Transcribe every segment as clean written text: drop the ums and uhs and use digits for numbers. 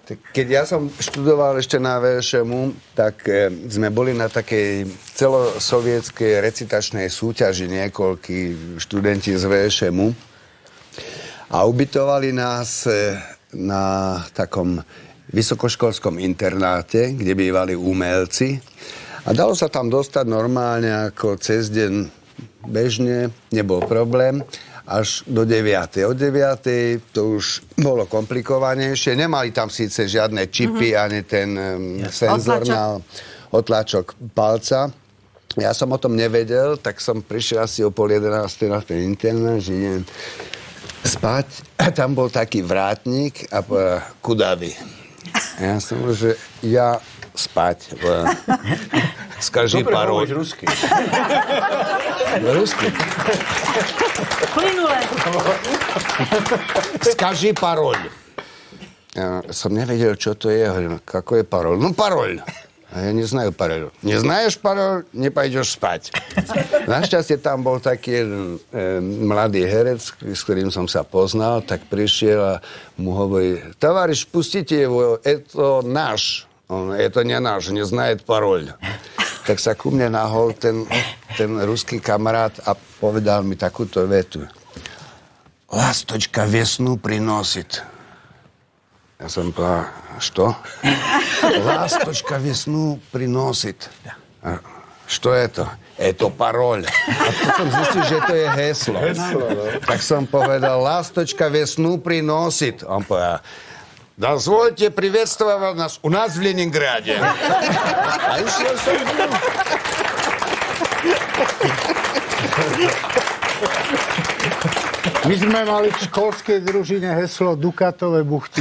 Keď ja som študoval ešte na VŠMu, tak sme boli na takej celosovietskej recitačnej súťaži niekoľkí študenti z VŠMu a ubytovali nás na takom vysokoškolskom internáte, kde bývali umelci a dalo sa tam dostať normálne ako cez deň bežne, nebol problém. Až do 9. Od 9. to už bolo komplikovanejšie. Nemali tam síce žiadne čipy, ani ten senzor na otlačok palca. Ja som o tom nevedel, tak som prišiel asi o 10:30 na ten internát, že idem spať. A tam bol taký vrátnik a kudavý. Ja som bol, že ja spať. Skaži parol. Dobre, rusky. Rusky. Plynule. Skaži parol. Ja som nevedel, čo to je. Hovorím, ako je parol? No parol. A ja neznajú parol. Neznáš parol? Nepájdeš spať. Našťastie tam bol taký mladý herec, s ktorým som sa poznal, tak prišiel a mu hovorí, tovariš, pustite jeho, je to náš. On, je to не náš, nezná parol. Tak sa ku mne nahol ten ruský kamarát a povedal mi takúto vetu. Lastočka vesnu prinosit. Ja som povedal, što? Lastočka vesnu prinosit. A što je to? Je to parol. A potom zistil, že to je heslo. Tak som povedal, lastočka vesnu prinosit. On povedal, дозвольте приветствовать нас у нас в Ленинграде. А еще My sme mali v školskej družine heslo Dukatové buchty.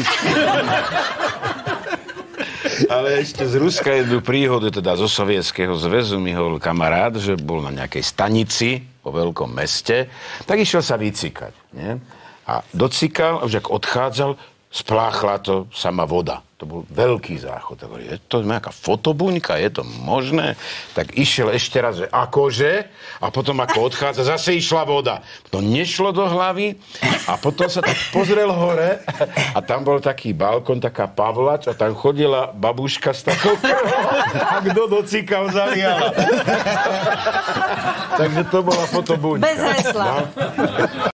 Ale ešte z Ruska jednu príhodu, teda zo Sovietskeho zväzu mi hovoril kamarát, že bol na nejakej stanici po veľkom meste, tak išiel sa vycikať. Nie? A docikal, a už ak odchádzal, spláchla to sama voda. To bol veľký záchod. Je to nejaká fotobuňka? Je to možné? Tak išiel ešte raz, že akože? A potom ako odchádza, zase išla voda. To nešlo do hlavy a potom sa tak pozrel hore a tam bol taký balkón, taká pavlač a tam chodila babuška s takou a kto docikal, zaliala. Takže to bola fotobuňka. Bez hesla. No.